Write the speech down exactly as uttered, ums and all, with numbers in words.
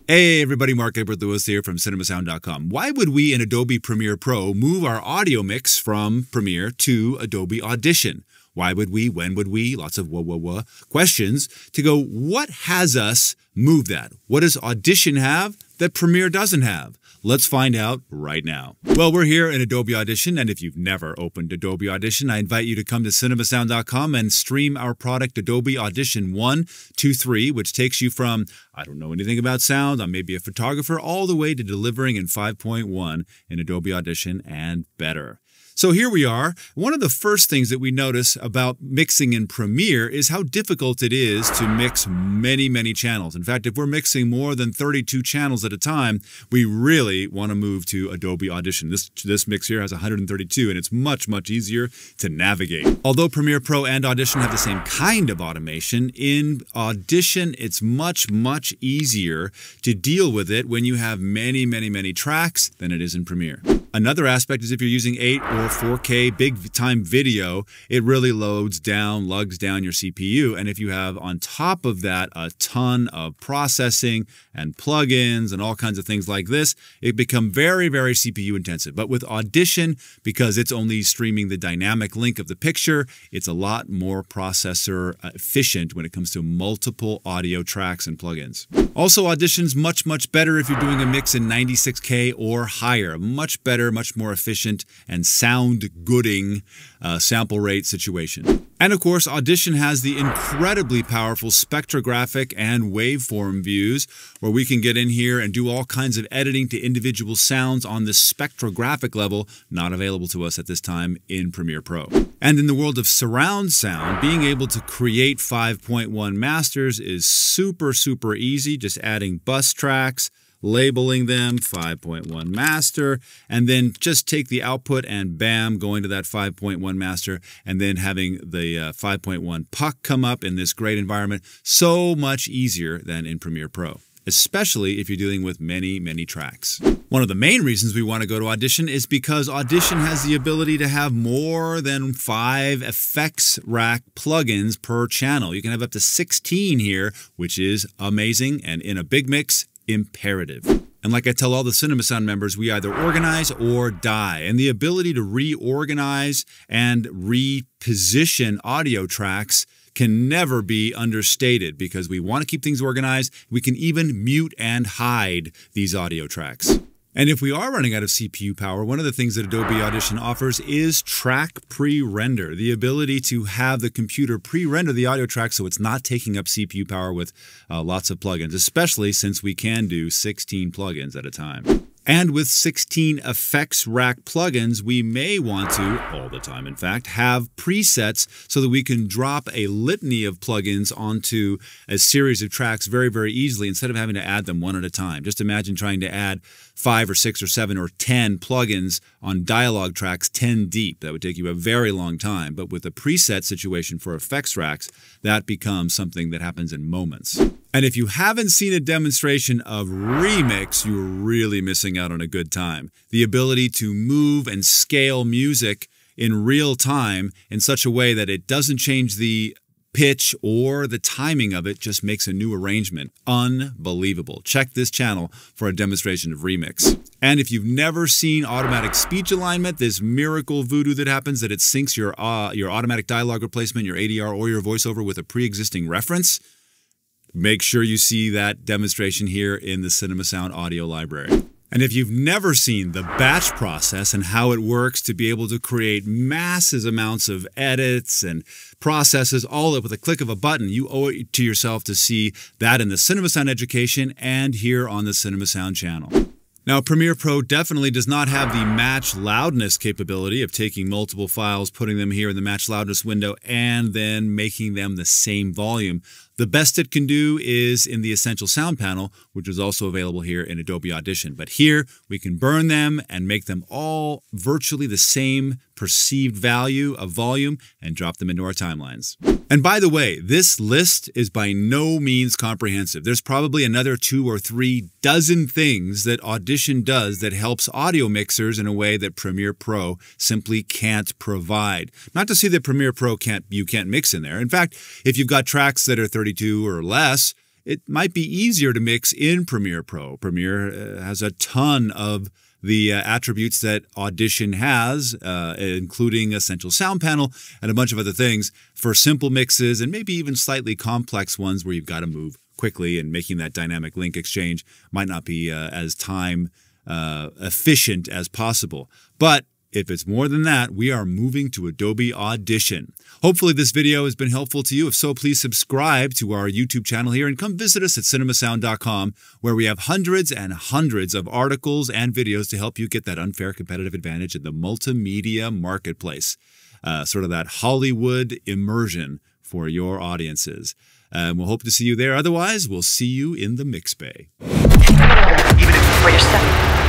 Hey everybody, Mark Edward Lewis here from cinema sound dot com. Why would we in Adobe Premiere Pro move our audio mix from Premiere to Adobe Audition? Why would we? When would we? Lots of whoa, whoa, whoa questions to go, what has us move that? What does Audition have that Premiere doesn't have? Let's find out right now. Well, we're here in Adobe Audition, and if you've never opened Adobe Audition, I invite you to come to cinema sound dot com and stream our product Adobe Audition one, two, three, which takes you from, I don't know anything about sound, I'm maybe a photographer, all the way to delivering in five point one in Adobe Audition and better. So here we are. One of the first things that we notice about mixing in Premiere is how difficult it is to mix many, many channels. In fact, if we're mixing more than thirty-two channels at a time, we really want to move to Adobe Audition. This, this mix here has one hundred thirty-two, and it's much, much easier to navigate. Although Premiere Pro and Audition have the same kind of automation, in Audition, it's much, much easier to deal with it when you have many, many, many tracks than it is in Premiere. Another aspect is if you're using eight or four K big time video, it really loads down, lugs down your C P U. And if you have on top of that a ton of processing and plugins and all kinds of things like this, it becomes very, very C P U intensive. But with Audition, because it's only streaming the dynamic link of the picture, it's a lot more processor efficient when it comes to multiple audio tracks and plugins. Also, Audition's much, much better if you're doing a mix in ninety-six K or higher. Much better, much more efficient and sound-gooding uh, sample rate situation. And of course, Audition has the incredibly powerful spectrographic and waveform views where we can get in here and do all kinds of editing to individual sounds on the spectrographic level, not available to us at this time in Premiere Pro. And in the world of surround sound, being able to create five point one masters is super, super easy, just adding bus tracks, labeling them five point one master, and then just take the output and bam, going to that five point one master, and then having the uh, five point one puck come up in this great environment. So much easier than in Premiere Pro, especially if you're dealing with many, many tracks. One of the main reasons we want to go to Audition is because Audition has the ability to have more than five effects rack plugins per channel. You can have up to sixteen here, which is amazing, and in a big mix, imperative. And like I tell all the Cinema Sound members, we either organize or die. And the ability to reorganize and reposition audio tracks can never be understated because we want to keep things organized. We can even mute and hide these audio tracks. And if we are running out of C P U power, one of the things that Adobe Audition offers is track pre-render, the ability to have the computer pre-render the audio track so it's not taking up C P U power with uh, lots of plugins, especially since we can do sixteen plugins at a time. And with sixteen effects rack plugins, we may want to, all the time in fact, have presets so that we can drop a litany of plugins onto a series of tracks very, very easily instead of having to add them one at a time. Just imagine trying to add five or six or seven or ten plugins on dialogue tracks ten deep. That would take you a very long time. But with a preset situation for effects racks, that becomes something that happens in moments. And if you haven't seen a demonstration of Remix, you're really missing out on a good time. The ability to move and scale music in real time in such a way that it doesn't change the pitch or the timing of it, just makes a new arrangement. Unbelievable. Check this channel for a demonstration of Remix. And if you've never seen automatic speech alignment, this miracle voodoo that happens that it syncs your, uh, your automatic dialogue replacement, your A D R, or your voiceover with a pre-existing reference, make sure you see that demonstration here in the Cinema Sound audio library. And if you've never seen the batch process and how it works to be able to create massive amounts of edits and processes all up with a click of a button, you owe it to yourself to see that in the Cinema Sound education and here on the Cinema Sound channel. Now, Premiere Pro definitely does not have the match loudness capability of taking multiple files, putting them here in the match loudness window, and then making them the same volume. The best it can do is in the Essential Sound panel, which is also available here in Adobe Audition. But here, we can burn them and make them all virtually the same perceived value of volume and drop them into our timelines. And by the way, this list is by no means comprehensive. There's probably another two or three dozen things that Audition does that helps audio mixers in a way that Premiere Pro simply can't provide. Not to say that Premiere Pro can't, you can't mix in there. In fact, if you've got tracks that are thirty-two or less, it might be easier to mix in Premiere Pro. Premiere uh, has a ton of the uh, attributes that Audition has, uh, including a central sound panel and a bunch of other things for simple mixes and maybe even slightly complex ones where you've got to move quickly, and making that dynamic link exchange might not be uh, as time uh, efficient as possible. But if it's more than that, we are moving to Adobe Audition. Hopefully this video has been helpful to you. If so, please subscribe to our YouTube channel here and come visit us at cinema sound dot com, where we have hundreds and hundreds of articles and videos to help you get that unfair competitive advantage in the multimedia marketplace. Uh, sort of that Hollywood immersion for your audiences. And we'll hope to see you there. Otherwise, we'll see you in the mix bay. Even if it's for yourself.